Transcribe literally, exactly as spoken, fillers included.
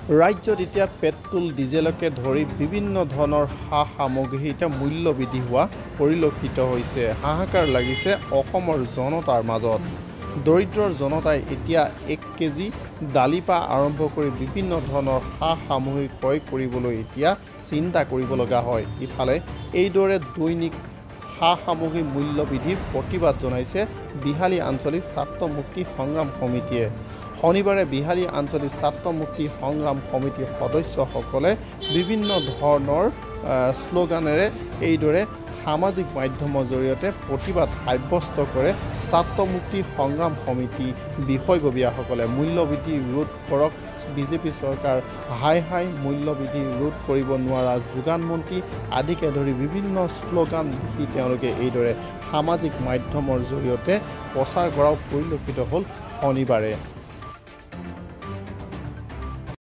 ৰাজ্যত এতিয়া পেট্ৰল ডিজেলকে ধৰি বিভিন্ন ধৰণৰ সা সামগ্ৰী এতিয়া মূল্য বৃদ্ধি হোৱা পৰিলক্ষিত হৈছে। হাহাকাৰ লাগিছে অসমৰ জনতাৰ মাজত। দৰিদ্ৰৰ জনতাই এতিয়া এক কেজি দালিৰ পৰা আৰম্ভ কৰি বিভিন্ন ধৰণৰ সা সামগ্ৰী ক্ৰয় কৰিবলৈ এতিয়া চিন্তা কৰিব লগা হয়। ইফালে এইদৰে দৈনিক সা সামগ্ৰী মূল্য বৃদ্ধিৰ প্ৰতিবাদ জনাইছে বিহালী আঞ্চলিক ছাত্ৰ মুক্তি সংগ্ৰাম সমিতিয়ে। শনিবাৰে বিহালী আঞ্চলিক ছাত্ৰ মুক্তি সংগ্ৰাম সমিতিৰ সদস্যসকলে বিভিন্ন ধৰণৰ শ্লোগানেৰে এইদৰে সামাজিক মাধ্যমৰ জৰিয়তে প্ৰতিবাদ সাব্যস্ত কৰে। ছাত্ৰ মুক্তি সংগ্ৰাম সমিতি বিষয়ববীয়াসকলে মূল্য বৃদ্ধি ৰোধ কৰক, বিজেপি চৰকাৰ হাই হাই মূল্য বৃদ্ধি ৰোধ কৰিব নোৱাৰা যোগান মন্ত্ৰী আদিকে ধৰি বিভিন্ন শ্লোগান লিখি তেওঁলোকে এইদৰে সামাজিক মাধ্যমৰ জৰিয়তে প্ৰচাৰ কৰাও পৰিলক্ষিত হ'ল শনিবাৰে।